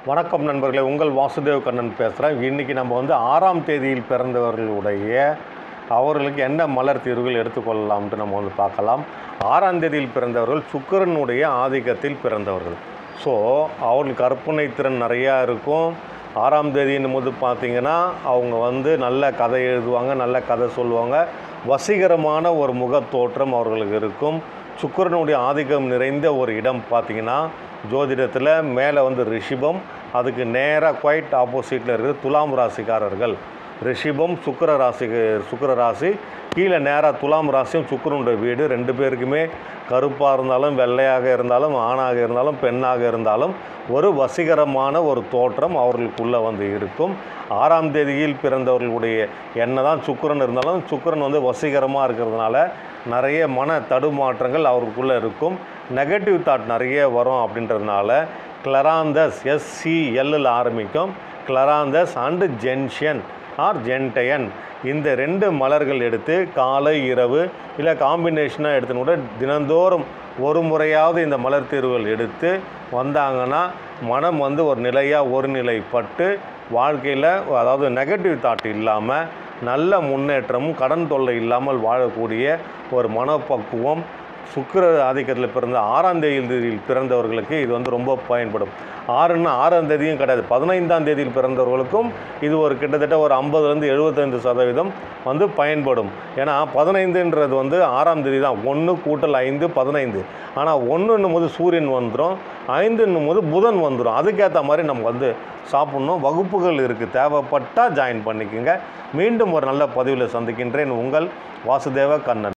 வணக்கம் நண்பர்களே, உங்கள் வாசுதேவ் கண்ணன் பேசுகிறேன். இன்றைக்கி நம்ம வந்து 6ஆம் தேதியில் பிறந்தவர்களுடைய அவர்களுக்கு என்ன மலர் தீர்வுகள் எடுத்துக்கொள்ளலாம்ட்டு நம்ம வந்து பார்க்கலாம். 6ஆம் தேதியில் பிறந்தவர்கள் சுக்கிரனுடைய ஆதிக்கத்தில் பிறந்தவர்கள். ஸோ அவர்களுக்கு கற்பனை திறன் நிறையா இருக்கும். 6ஆம் தேதியின் போது பார்த்திங்கன்னா அவங்க வந்து நல்ல கதை எழுதுவாங்க, நல்ல கதை சொல்லுவாங்க. வசீகரமான ஒரு முகத்தோற்றம் அவர்களுக்கு இருக்கும். சுக்கிரனுடைய ஆதிக்கம் நிறைந்த ஒரு இடம் பார்த்திங்கன்னா ஜோதிடத்தில் மேலே வந்து ரிஷிபம், அதுக்கு நேராக குவைட் ஆப்போசிட்டில் இருக்கிற துலாம் ராசிக்காரர்கள். ரிஷிபம் சுக்கிர ராசி, கீழே நேராக துலாம் ராசியும் சுக்கிரனுடைய வீடு. ரெண்டு பேருக்குமே கருப்பாக இருந்தாலும் வெள்ளையாக இருந்தாலும் ஆணாக இருந்தாலும் பெண்ணாக இருந்தாலும் ஒரு வசீகரமான ஒரு தோற்றம் அவர்களுக்குள்ளே வந்து இருக்கும். 6ஆம் தேதியில் பிறந்தவர்களுடைய என்ன தான் சுக்கிரன் இருந்தாலும் சுக்கிரன் வந்து வசீகரமாக இருக்கிறதுனால நிறைய மன தடுமாற்றங்கள் அவருக்குள்ளே இருக்கும். நெகட்டிவ் தாட் நிறைய வரும். அப்படின்றதுனால கிளராந்தஸ் SCLல் ஆரம்பிக்கும். கிளராந்தஸ் அண்டு ஜென்ஷன் ஆர் ஜென்டையன், இந்த 2 மலர்கள் எடுத்து காலை இரவு இல்லை காம்பினேஷனாக எடுத்துன்னு கூட தினந்தோறும் ஒரு முறையாவது இந்த மலர் தீர்வுகள் எடுத்து வந்தாங்கன்னா மனம் வந்து ஒரு நிலையாக ஒரு நிலைப்பட்டு வாழ்க்கையில் அதாவது நெகட்டிவ் தாட் இல்லாமல் நல்ல முன்னேற்றமும் கடன் தொல்லை இல்லாமல் வாழக்கூடிய ஒரு மனப்பக்குவம் சுக்கிர ஆதிக்கத்தில் பிறந்த 6ஆம் தேதியில் பிறந்தவர்களுக்கு இது வந்து ரொம்ப பயன்படும். 6ஆம் தேதியும் கிடையாது, 15ஆம் தேதியில் பிறந்தவர்களுக்கும் இது ஒரு கிட்டத்தட்ட ஒரு 50-75% வந்து பயன்படும். ஏன்னா 15ன்றது வந்து 6ஆம் தேதி தான். 1 + 5 15. ஆனால் 1ன்னும் போது சூரியன் வந்துடும், 5ன்னும் போது புதன் வந்துடும். அதுக்கேற்ற மாதிரி நம்ம வந்து சாப்பிட்ணும். வகுப்புகள் இருக்குது, தேவைப்பட்டால் ஜாயின் பண்ணிக்கோங்க. மீண்டும் ஒரு நல்ல பதிவில் சந்திக்கின்றேன். உங்கள் வாசுதேவ கண்ணன்.